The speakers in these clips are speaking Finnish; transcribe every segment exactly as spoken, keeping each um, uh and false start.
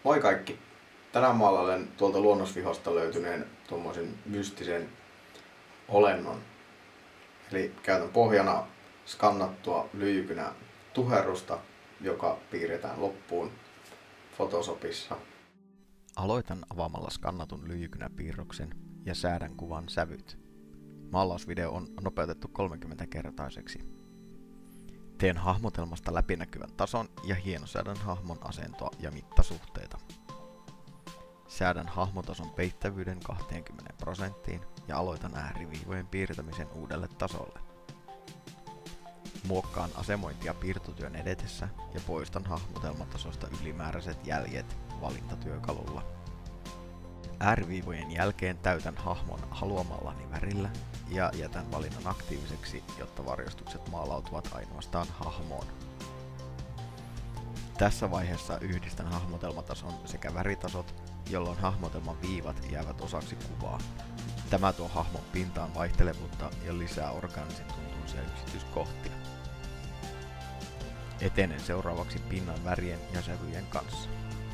Moi kaikki! Tänään maalailen tuolta luonnosvihosta löytyneen tuommoisen mystisen olennon. Eli käytän pohjana skannattua lyijykynä tuherrusta, joka piirretään loppuun Photoshopissa. Aloitan avaamalla skannatun lyijykynäpiirroksen ja säädän kuvan sävyt. Maalausvideo on nopeutettu kolmekymmenkertaiseksi. Teen hahmotelmasta läpinäkyvän tason ja hienosäädän hahmon asentoa ja mittasuhteita. Säädän hahmotason peittävyyden kaksikymmentä prosenttiin ja aloitan ääriviivojen piirtämisen uudelle tasolle. Muokkaan asemointia piirtotyön edetessä ja poistan hahmotelmatasosta ylimääräiset jäljet valintatyökalulla. Ääriviivojen jälkeen täytän hahmon haluamallani värillä ja jätän valinnan aktiiviseksi, jotta varjostukset maalautuvat ainoastaan hahmoon. Tässä vaiheessa yhdistän hahmotelmatason sekä väritasot, jolloin hahmotelman viivat jäävät osaksi kuvaa. Tämä tuo hahmon pintaan vaihtelevuutta ja lisää orgaanisen tuntuisia yksityiskohtia. Etenen seuraavaksi pinnan värien ja sävyjen kanssa.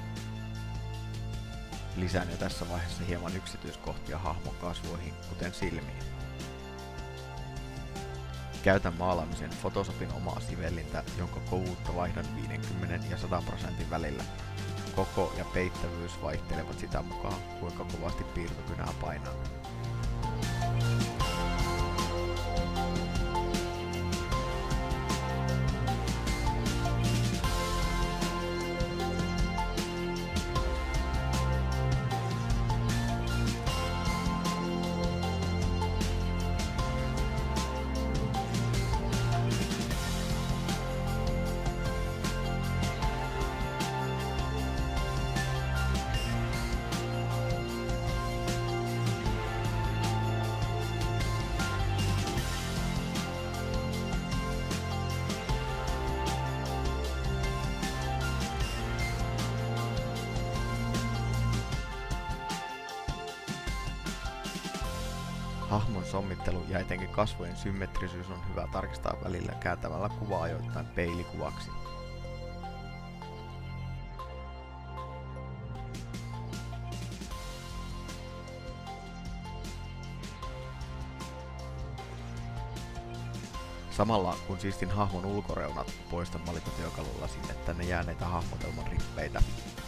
Lisään jo tässä vaiheessa hieman yksityiskohtia hahmon kasvoihin, kuten silmiin. Käytän maalaamisen Photoshopin omaa sivellintä, jonka kovuutta vaihdan viisikymmentä ja sata prosentin välillä. Koko ja peittävyys vaihtelevat sitä mukaan, kuinka kovasti piirtokynää painaa. Hahmon sommittelu ja etenkin kasvojen symmetrisyys on hyvä tarkistaa välillä kääntämällä kuvaa ajoittain peilikuvaksi. Samalla kun siistin hahmon ulkoreunat, poistan valintatyökalulla sinne tänne jääneitä hahmotelman rippeitä.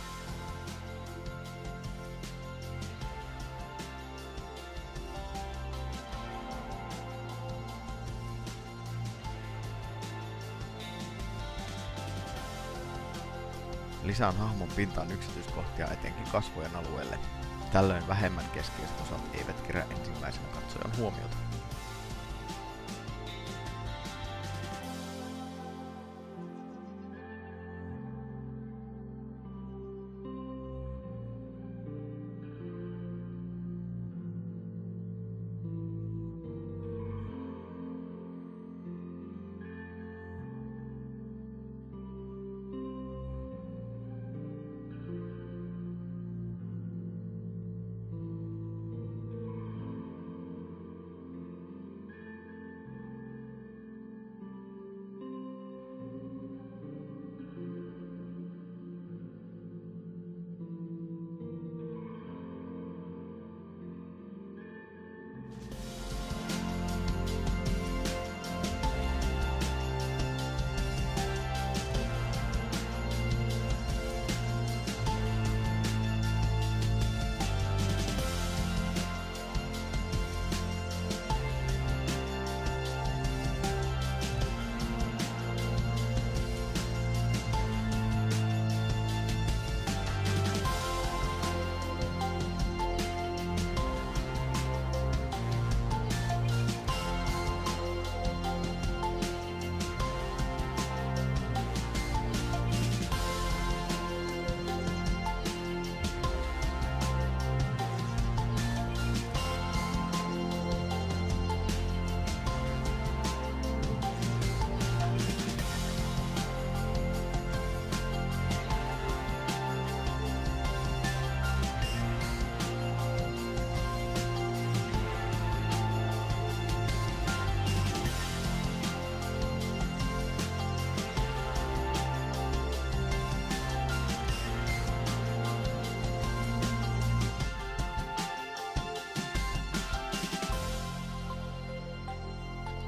Lisään hahmon pintaan yksityiskohtia etenkin kasvojen alueelle. Tällöin vähemmän keskeiset osat eivät kerää ensimmäisen katsojan huomiota.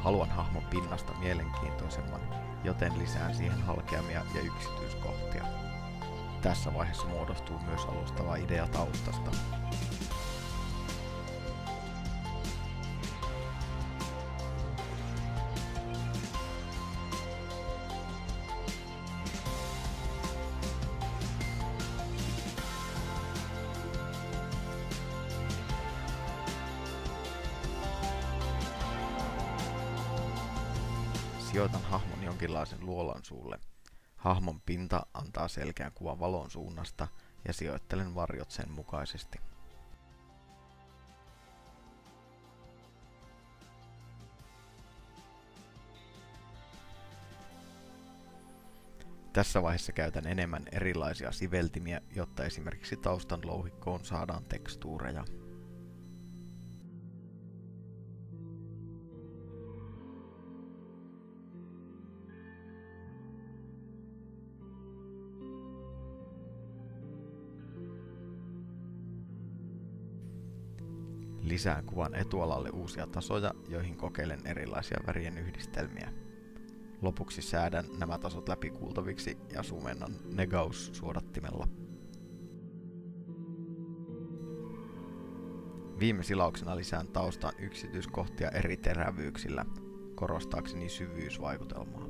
Haluan hahmon pinnasta mielenkiintoisemman, joten lisään siihen halkeamia ja yksityiskohtia. Tässä vaiheessa muodostuu myös alustava idea taustasta. Sijoitan hahmon jonkinlaisen luolan suulle. Hahmon pinta antaa selkeän kuvan valon suunnasta ja sijoittelen varjot sen mukaisesti. Tässä vaiheessa käytän enemmän erilaisia siveltimiä, jotta esimerkiksi taustan louhikkoon saadaan tekstuureja. Lisään kuvan etualalle uusia tasoja, joihin kokeilen erilaisia värien yhdistelmiä. Lopuksi säädän nämä tasot läpikuultaviksi ja sumennan ne Gauss-suodattimella. Viime silauksena lisään taustaan yksityiskohtia eri terävyyksillä, korostaakseni syvyysvaikutelmaa.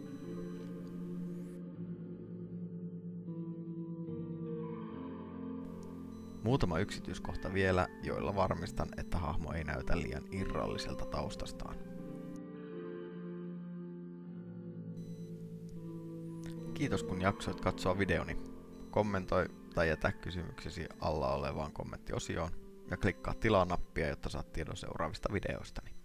Muutama yksityiskohta vielä, joilla varmistan, että hahmo ei näytä liian irralliselta taustastaan. Kiitos kun jaksoit katsoa videoni. Kommentoi tai jätä kysymyksesi alla olevaan kommenttiosioon ja klikkaa tilaa nappia, jotta saat tiedon seuraavista videoistani.